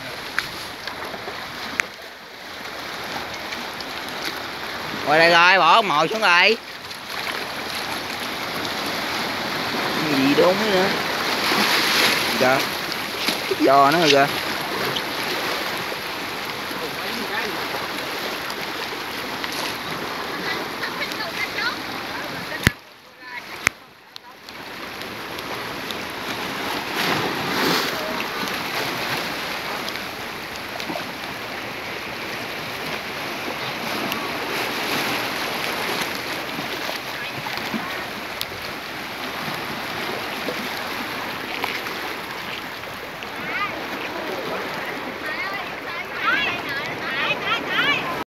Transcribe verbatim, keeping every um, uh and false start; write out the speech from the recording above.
Rồi đây rồi, bỏ mồi xuống rồi. Cái gì đúng nữa. Kìa. Cái giò nữa rồi kìa.